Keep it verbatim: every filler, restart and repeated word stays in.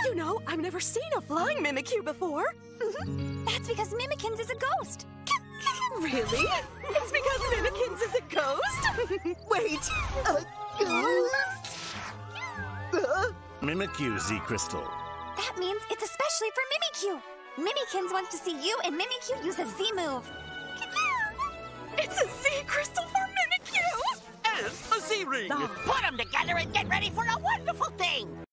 You know, I've never seen a flying Mimikyu before. That's because Mimikins is a ghost. Really? It's because Mimikins is a ghost? Wait, a ghost? Uh, Mimikyu, Z-Crystal. That means it's especially for Mimikyu. Mimikins wants to see you and Mimikyu use a Z move. it's a Z-Crystal for Mimikyu! And a Z-Ring! Ah. Put them together and get ready for a wonderful thing!